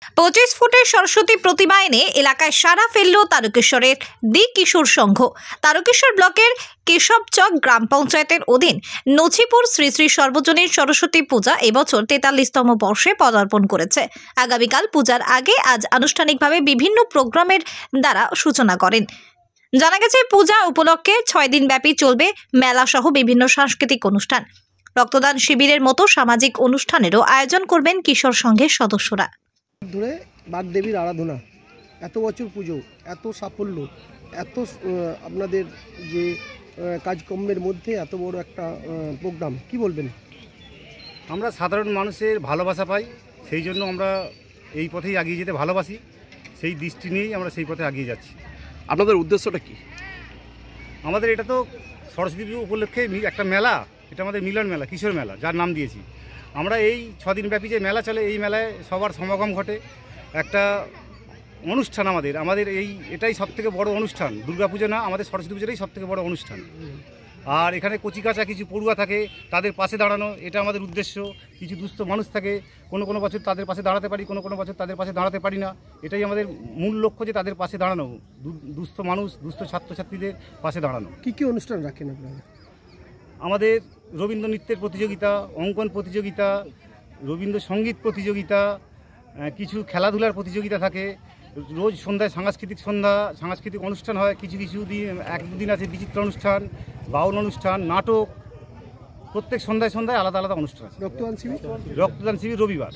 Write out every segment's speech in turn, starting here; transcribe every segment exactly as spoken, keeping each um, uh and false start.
পঁচিশ ফুটের সরস্বতী প্রতিমা এনে এলাকায় সাড়া ফেলল তারকেশ্বরের দি কিশোর সংঘ। তারকেশ্বর ব্লকের কেশবচক গ্রাম পঞ্চায়েতের অধীন নছিপুর শ্রী শ্রী সর্বজনীন সরস্বতী পূজা এবছর তেতাল্লিশতম বর্ষে পদার্পণ করেছে। আগামীকাল পূজার আগে আজ আনুষ্ঠানিকভাবে বিভিন্ন প্রোগ্রামের দ্বারা সূচনা করেন। জানা গেছে পূজা উপলক্ষে ছয় দিন ব্যাপী চলবে মেলা সহ বিভিন্ন সাংস্কৃতিক অনুষ্ঠান। রক্তদান শিবিরের মতো সামাজিক অনুষ্ঠানেরও আয়োজন করবেন কিশোর সংঘের সদস্যরা। ধরে বাগদেবীর আরাধনা, এত বছর পুজো, এত সাফল্য, এত আপনাদের যে কাজকর্মের মধ্যে এত বড় একটা প্রোগ্রাম, কি বলবেন? আমরা সাধারণ মানুষের ভালোবাসা পাই, সেই জন্য আমরা এই পথেই এগিয়ে যেতে ভালোবাসি। সেই দৃষ্টি নিয়েই আমরা সেই পথে এগিয়ে যাচ্ছি। আপনাদের উদ্দেশ্যটা কি? আমাদের এটা তো সরস্বতী পুজো উপলক্ষে একটা মেলা, এটা আমাদের মিলন মেলা, কিশোর মেলা, যার নাম দিয়েছি আমরা। এই ছদিন ব্যাপী যে মেলা চলে, এই মেলায় সবার সমাগম ঘটে, একটা অনুষ্ঠান আমাদের আমাদের এই এটাই সবথেকে বড় অনুষ্ঠান। দুর্গাপুজো না, আমাদের সরস্বতী পুজোটাই সবথেকে বড় অনুষ্ঠান। আর এখানে কচিকাঁচা কিছু পড়ুয়া থাকে, তাদের পাশে দাঁড়ানো, এটা আমাদের উদ্দেশ্য। কিছু দুস্থ মানুষ থাকে, কোনো কোনো বছর তাদের পাশে দাঁড়াতে পারি, কোনো কোনো বছর তাদের পাশে দাঁড়াতে পারি না। এটাই আমাদের মূল লক্ষ্য, যে তাদের পাশে দাঁড়ানো, দুস্থ মানুষ, দুস্থ ছাত্রছাত্রীদের পাশে দাঁড়ানো। কী কী অনুষ্ঠান রাখেন আপনারা? আমাদের রবীন্দ্র নৃত্যের প্রতিযোগিতা, অঙ্কন প্রতিযোগিতা, রবীন্দ্র সঙ্গীত প্রতিযোগিতা, কিছু খেলাধুলার প্রতিযোগিতা থাকে। রোজ সন্ধ্যায় সাংস্কৃতিক সন্ধ্যা, সাংস্কৃতিক অনুষ্ঠান হয়। কিছু কিছু দিন এক দুদিন আছে বিচিত্র অনুষ্ঠান, বাউল অনুষ্ঠান, নাটক। প্রত্যেক সন্ধ্যায় সন্ধ্যায় আলাদা আলাদা অনুষ্ঠান। রক্তদান শিবির রক্তদান শিবির রবিবার।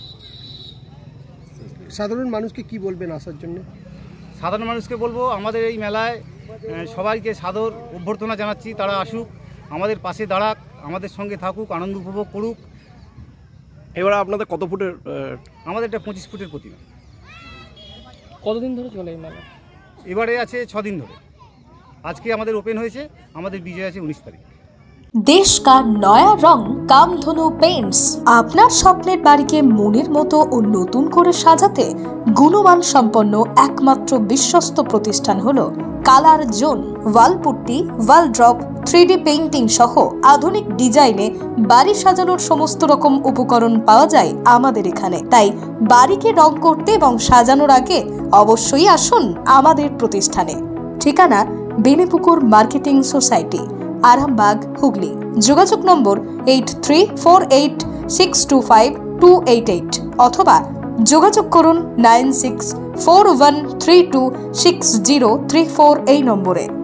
সাধারণ মানুষকে কি বলবেন আসার জন্য? সাধারণ মানুষকে বলবো, আমাদের এই মেলায় সবাইকে সাদর অভ্যর্থনা জানাচ্ছি। তারা আসুক, আমাদের পাশে দাঁড়াক, আমাদের সঙ্গে থাকুক, আনন্দ উপভোগ করুক। এবার আপনাদের কত ফুটের? আমাদের এটা পঁচিশ ফুটের প্রতিমা। কতদিন ধরে চলে এই মেলা? এবারে আছে ছদিন ধরে। আজকে আমাদের ওপেন হয়েছে, আমাদের বিজয় আছে উনিশ তারিখ। দেশ কা নয়া রং কামধনু পেইন্টস। আপনার স্বপ্নের বাড়িকে মনের মতো ও নতুন করে সাজাতে গুণমান সম্পন্ন একমাত্র বিশ্বস্ত প্রতিষ্ঠান হলো Colour Zone. Wall putty, wall drop, three D painting সহ আধুনিক ডিজাইনে বাড়ি সাজানোর সমস্ত রকম উপকরণ পাওয়া যায় আমাদের এখানে। তাই বাড়িকে রং করতে এবং সাজানোর আগে অবশ্যই আসুন আমাদের প্রতিষ্ঠানে। ঠিকানা বেনিপুকুর মার্কেটিং সোসাইটি, আরামবাগ, হুগলি। যোগাযোগ নম্বর eight three four eight six two five two eight eight অথবা যোগাযোগ করুন nine six four one three two six zero three four এই নম্বরে।